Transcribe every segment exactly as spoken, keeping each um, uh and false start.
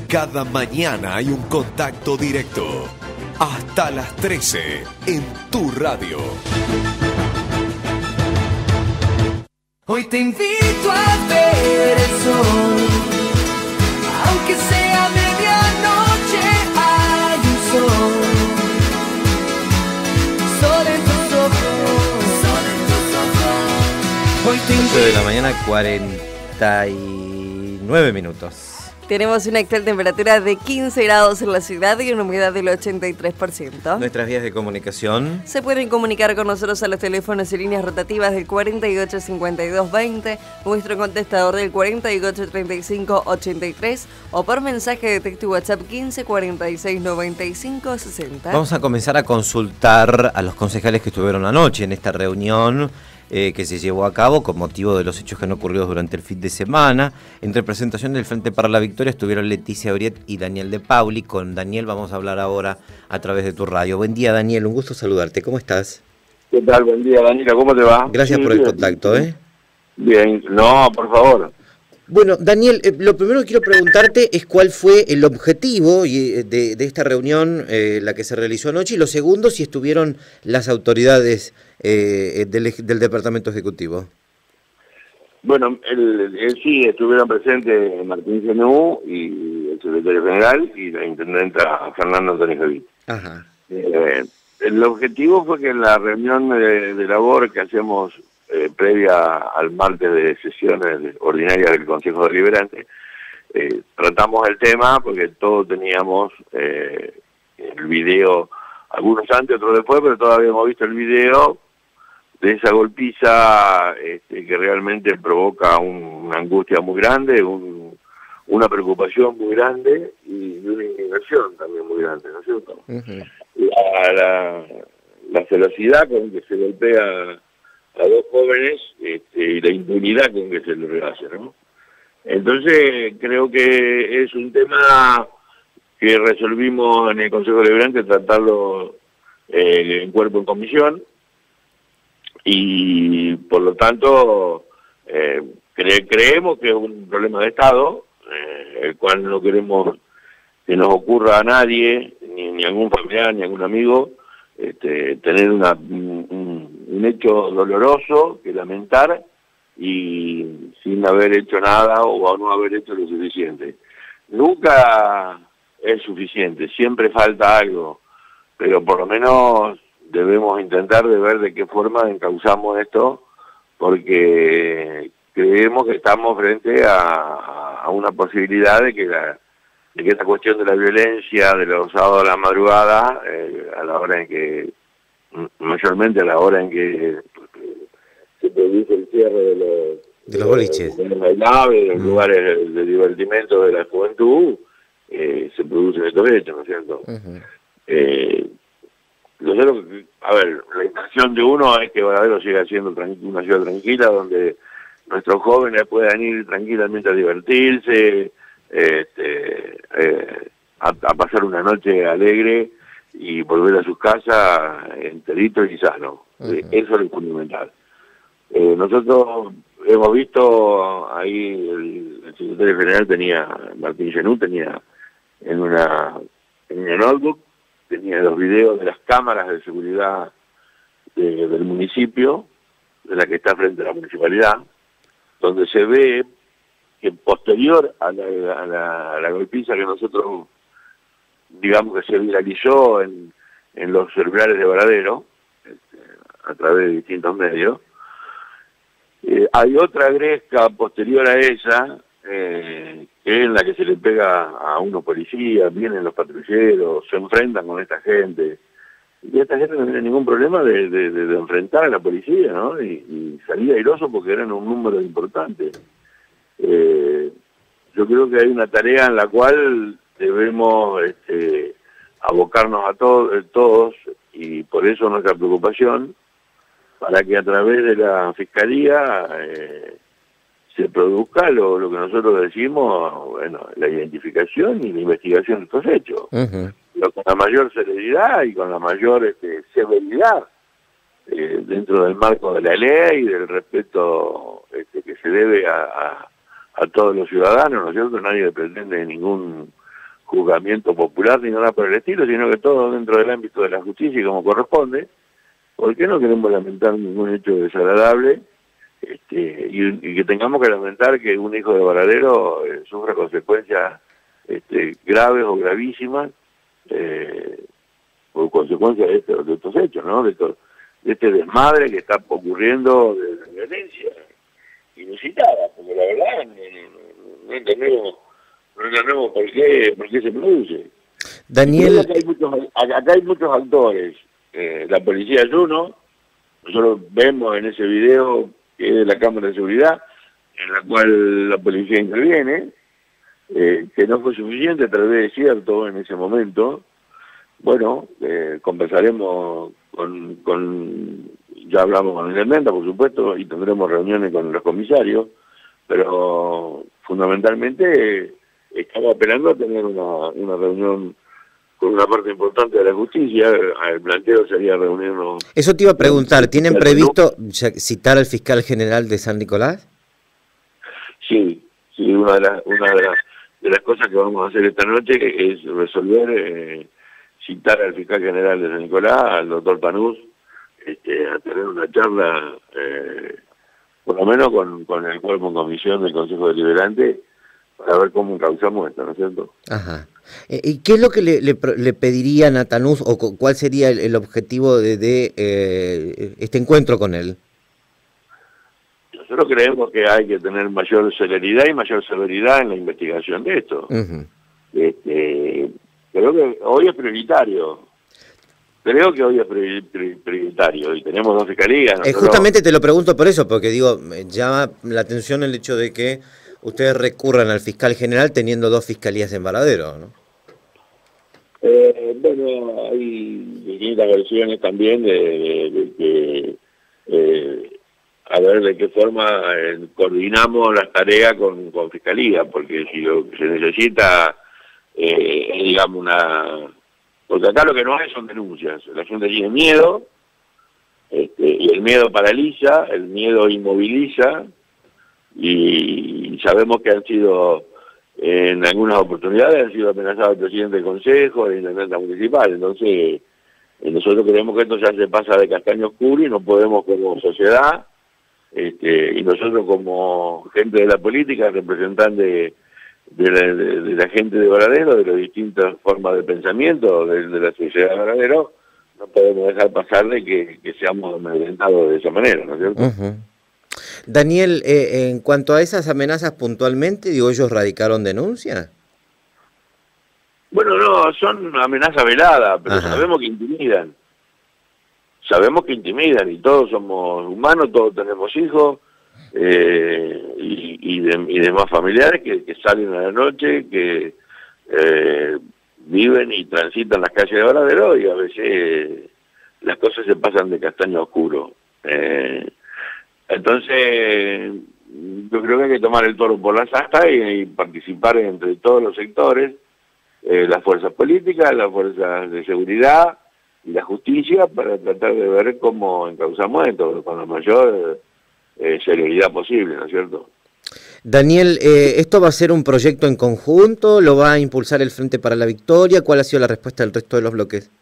Cada mañana hay un contacto directo. Hasta las trece en tu radio. Hoy te invito a ver el sol, aunque sea medianoche hay un sol, sol en tus ojos, sol en tus ojos. Hoy te invito. ocho de la mañana, cuarenta y nueve minutos. Tenemos una actual temperatura de quince grados en la ciudad y una humedad del ochenta y tres por ciento. Nuestras vías de comunicación. Se pueden comunicar con nosotros a los teléfonos y líneas rotativas del cuarenta y ocho cincuenta y dos veinte, nuestro contestador del cuarenta y ocho treinta y cinco ochenta y tres o por mensaje de texto y WhatsApp quince cuarenta y seis noventa y cinco sesenta. Vamos a comenzar a consultar a los concejales que estuvieron anoche en esta reunión Eh, que se llevó a cabo con motivo de los hechos que han ocurrido durante el fin de semana. En representación del Frente para la Victoria estuvieron Leticia Oriet y Daniel de Pauli. Con Daniel vamos a hablar ahora a través de tu radio. Buen día, Daniel, un gusto saludarte. ¿Cómo estás? ¿Qué tal? Buen día, Daniela, ¿cómo te va? Gracias Sí, por el bien. contacto, ¿eh? Bien, no, por favor. Bueno, Daniel, eh, lo primero que quiero preguntarte es cuál fue el objetivo y, de, de esta reunión, eh, la que se realizó anoche, y lo segundo, si estuvieron las autoridades eh, del, del Departamento Ejecutivo. Bueno, el, el, sí, estuvieron presentes Martín Genú y el secretario general y la intendenta Fernando Antonio Javid. Ajá. Eh, el objetivo fue que en la reunión de, de labor que hacemos eh, previa al martes de sesiones ordinarias del Consejo Deliberante, eh, tratamos el tema porque todos teníamos eh, el video, algunos antes, otros después, pero todos habíamos visto el video de esa golpiza este, que realmente provoca un, una angustia muy grande, un, una preocupación muy grande y una indignación también muy grande, ¿no es cierto? Uh-huh. La, la, la velocidad con que se golpea a dos jóvenes este, y la impunidad con que se lo hace, ¿no? Entonces creo que es un tema que resolvimos en el Consejo Deliberante tratarlo eh, en cuerpo en comisión, y por lo tanto eh, cre creemos que es un problema de Estado, eh, el cual no queremos que nos ocurra a nadie, ni, ni a algún familiar, ni a algún amigo, este, tener una, un, un hecho doloroso que lamentar y sin haber hecho nada o no haber hecho lo suficiente. Nunca es suficiente, siempre falta algo, pero por lo menos debemos intentar de ver de qué forma encauzamos esto, porque creemos que estamos frente a, a una posibilidad de que, la, de que esta cuestión de la violencia de los sábados a la madrugada, eh, a la hora en que, mayormente a la hora en que se produce el cierre de los, de los boliches, de los bailables, de los mm. lugares de, de divertimento de la juventud, eh, se producen estos hechos, ¿no es cierto? Uh-huh. eh, Nosotros, a ver, la intención de uno es que Varadero siga siendo una ciudad tranquila, donde nuestros jóvenes puedan ir tranquilamente a divertirse, este, eh, a, a pasar una noche alegre y volver a sus casas enteritos y sanos. Uh-huh. Eso es lo fundamental. Eh, nosotros hemos visto ahí, el, el secretario general tenía, Martín Genú tenía en una, en una notebook, tenía los videos de las cámaras de seguridad de, del municipio, de la que está frente a la municipalidad, donde se ve que posterior a la, a la, a la golpiza que nosotros, digamos que se viralizó en, en los celulares de Varadero, este, a través de distintos medios, eh, hay otra gresca posterior a esa, eh, que es en la que se le pega a unos policías, vienen los patrulleros, se enfrentan con esta gente, y esta gente no tiene ningún problema de, de, de, de enfrentar a la policía, ¿no? Y, y salir airoso porque eran un número importante. Eh, yo creo que hay una tarea en la cual debemos este, abocarnos a to todos, y por eso nuestra preocupación, para que a través de la Fiscalía eh, se produzca lo, lo que nosotros decimos, bueno, la identificación y la investigación de estos hechos. Uh-huh. Pero con la mayor celeridad y con la mayor este, severidad, eh, dentro del marco de la ley y del respeto este, que se debe a, a, a todos los ciudadanos, ¿no es cierto? Nadie pretende ningún juzgamiento popular ni nada por el estilo, sino que todo dentro del ámbito de la justicia y como corresponde, porque no queremos lamentar ningún hecho desagradable, este, y, y que tengamos que lamentar que un hijo de Varadero eh, sufra consecuencias este, graves o gravísimas eh, por consecuencia de, este, de estos hechos, ¿no? De, esto, de este desmadre que está ocurriendo de la violencia inusitada, porque la verdad no, no, no entendemos, no entendemos por qué, por qué se produce. Daniel, acá hay muchos, acá hay muchos actores, eh, la policía es uno, nosotros vemos en ese video que es de la cámara de seguridad, en la cual la policía interviene, eh, que no fue suficiente, tal vez es cierto en ese momento. Bueno, eh, conversaremos con, con, ya hablamos con la intendenta, por supuesto, y tendremos reuniones con los comisarios, pero fundamentalmente eh, estamos apelando a tener una, una reunión con una parte importante de la justicia. El planteo sería reunirnos... Eso te iba a preguntar, ¿tienen previsto citar al fiscal general de San Nicolás? Sí, sí, una de las, una de las, de las cosas que vamos a hacer esta noche es resolver... Eh, citar al fiscal general de San Nicolás, al doctor Panús, este, a tener una charla, eh, por lo menos con, con el cuerpo en comisión del Consejo Deliberante, para ver cómo encauzamos esto, ¿no es cierto? Ajá. ¿Y qué es lo que le, le, le pedirían a Tanús, o cuál sería el, el objetivo de, de eh, este encuentro con él? Nosotros creemos que hay que tener mayor celeridad y mayor severidad en la investigación de esto. Uh-huh. Este... Creo que hoy es prioritario. Creo que hoy es prioritario y tenemos dos fiscalías. Nosotros... Eh, justamente te lo pregunto por eso, porque digo, me llama la atención el hecho de que ustedes recurran al fiscal general teniendo dos fiscalías en Varadero, ¿no? Eh, bueno, hay distintas versiones también de que, eh, a ver de qué forma eh, coordinamos las tareas con, con fiscalía, porque si lo que se necesita... Eh, digamos una... Porque acá lo que no hay son denuncias, la gente tiene miedo, este, y el miedo paraliza, el miedo inmoviliza, y sabemos que han sido, en algunas oportunidades, han sido amenazados el presidente del Consejo, el intendente municipal. Entonces, eh, nosotros creemos que esto ya se pasa de castaño oscuro y no podemos como sociedad, este, y nosotros como gente de la política, representantes de la, de, de la gente de Varadero, de las distintas formas de pensamiento de, de la sociedad de Varadero, no podemos dejar pasar de que, que seamos amedrentados de esa manera, ¿no es cierto? Uh-huh. Daniel, eh, en cuanto a esas amenazas puntualmente, digo, ¿ellos radicaron denuncia? Bueno, no, son amenazas veladas, pero Ajá. sabemos que intimidan. Sabemos que intimidan y todos somos humanos, todos tenemos hijos, eh, y, y, de, y demás familiares que, que salen a la noche, que eh, viven y transitan las calles de Varadero y a veces eh, las cosas se pasan de castaño oscuro. Eh, entonces, yo creo que hay que tomar el toro por las astas y, y participar entre todos los sectores, eh, las fuerzas políticas, las fuerzas de seguridad y la justicia, para tratar de ver cómo encauzamos esto con la mayor eh, celeridad posible, ¿no es cierto? Daniel, eh, ¿esto va a ser un proyecto en conjunto? ¿Lo va a impulsar el Frente para la Victoria? ¿Cuál ha sido la respuesta del resto de los bloques?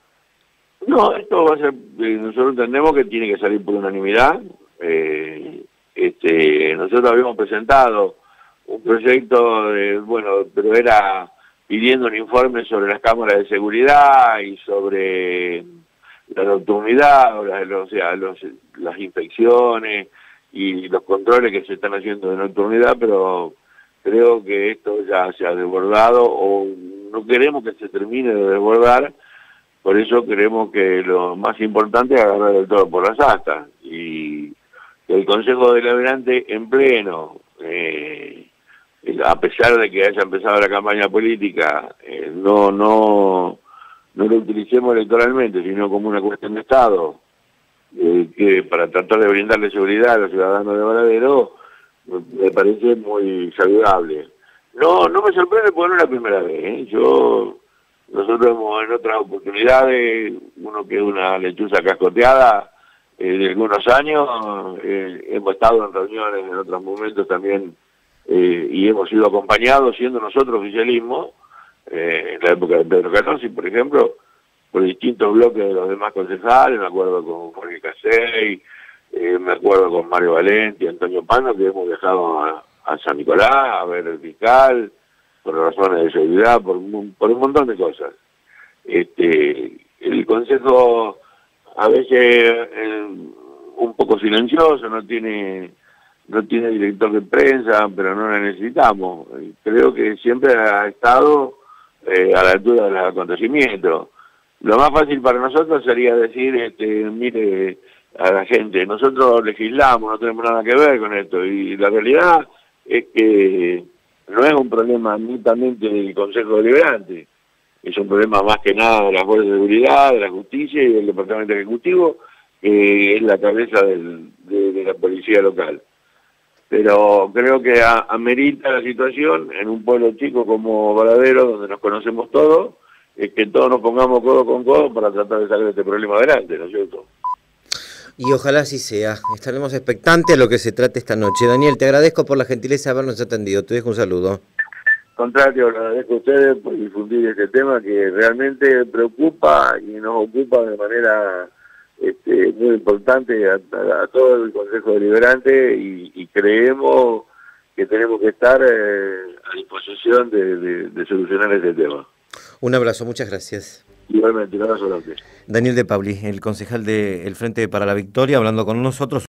No, esto va a ser, eh, nosotros entendemos que tiene que salir por unanimidad. Eh, este, nosotros habíamos presentado un proyecto, de, bueno, pero era pidiendo un informe sobre las cámaras de seguridad y sobre la nocturnidad, o, la, o sea, los, las inspecciones y los controles que se están haciendo de nocturnidad, pero creo que esto ya se ha desbordado o no queremos que se termine de desbordar. Por eso creemos que lo más importante es agarrar el toro por las astas y que el Consejo Deliberante en pleno, eh, a pesar de que haya empezado la campaña política, eh, no, no, no lo utilicemos electoralmente, sino como una cuestión de Estado, eh, que para tratar de brindarle seguridad a los ciudadanos de Varadero, me parece muy saludable. No, no me sorprende porque no es la primera vez, ¿eh? Yo... Nosotros hemos en otras oportunidades, uno que es una lechuza cascoteada eh, de algunos años, eh, hemos estado en reuniones en otros momentos también eh, y hemos sido acompañados, siendo nosotros oficialismo, eh, en la época de Pedro Canossi, por ejemplo, por distintos bloques de los demás concejales, me acuerdo con Jorge Casey, eh, me acuerdo con Mario Valenti, Antonio Pano, que hemos viajado a, a San Nicolás a ver el fiscal, por razones de seguridad, por, por un montón de cosas. Este, el Consejo a veces eh, un poco silencioso, no tiene no tiene director de prensa, pero no la necesitamos. Creo que siempre ha estado eh, a la altura de los acontecimientos. Lo más fácil para nosotros sería decir, este, mire, a la gente, nosotros legislamos, no tenemos nada que ver con esto, y la realidad es que no es un problema netamente del Consejo Deliberante, es un problema más que nada de las fuerzas de seguridad, de la justicia y del Departamento Ejecutivo, que es la cabeza del, de, de la policía local. Pero creo que a, amerita la situación en un pueblo chico como Varadero, donde nos conocemos todos, es que todos nos pongamos codo con codo para tratar de sacar este problema adelante, ¿no es cierto? Y ojalá así sea. Estaremos expectantes a lo que se trate esta noche. Daniel, te agradezco por la gentileza de habernos atendido. Te dejo un saludo. Contrario, le agradezco a ustedes por difundir este tema que realmente preocupa y nos ocupa de manera este, muy importante a, a, a todo el Consejo Deliberante y, y creemos que tenemos que estar eh, a disposición de, de, de solucionar este tema. Un abrazo, muchas gracias. Igualmente, un abrazo grande. Daniel de Pauli, el concejal del Frente para la Victoria, hablando con nosotros.